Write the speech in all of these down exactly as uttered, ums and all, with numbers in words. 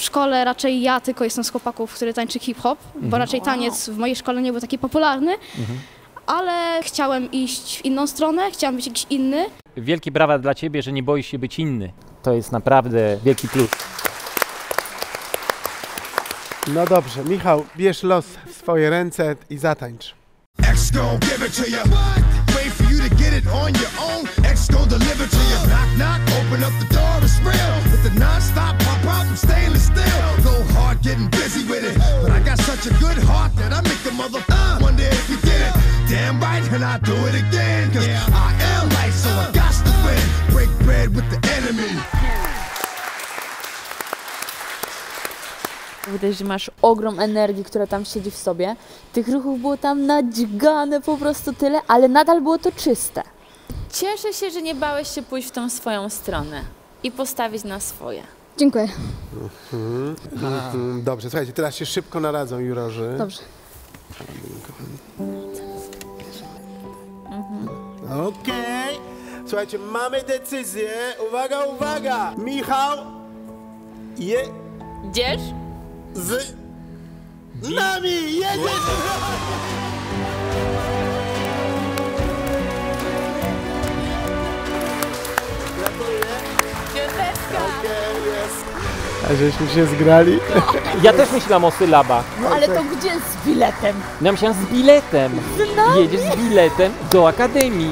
szkole raczej ja tylko jestem z chłopaków, który tańczy hip-hop, mhm. bo raczej taniec w mojej szkole nie był taki popularny, mhm. ale chciałem iść w inną stronę, chciałam być jakiś inny. Wielkie brawa dla ciebie, że nie boisz się być inny. To jest naprawdę wielki plus. No dobrze, Michał, bierz los w swoje ręce i zatańcz. Widać, że masz ogrom energii, która tam siedzi w sobie. Tych ruchów było tam nadźgane po prostu tyle, ale nadal było to czyste. Cieszę się, że nie bałeś się pójść w tą swoją stronę i postawić na swoje. Dziękuję. Mhm. Mhm. Dobrze, słuchajcie, teraz się szybko naradzą jurorzy. Dobrze. Mhm. Okej. Okay. Słuchajcie, mamy decyzję. Uwaga, uwaga! Michał je... Idziesz? Z nami jedziesz! Gratuluję. Piąteczka! Okay, jest. A żeśmy się zgrali? Ja też myślałam o sylabach. No ale to gdzie z biletem? No ja myślałam z biletem. No. Jedziesz z biletem do akademii.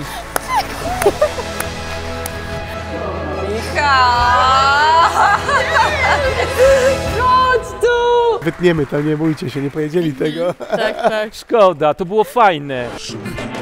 Chodź tu! Wytniemy to, nie bójcie się, nie powiedzieli tego. Tak, tak. Szkoda, to było fajne.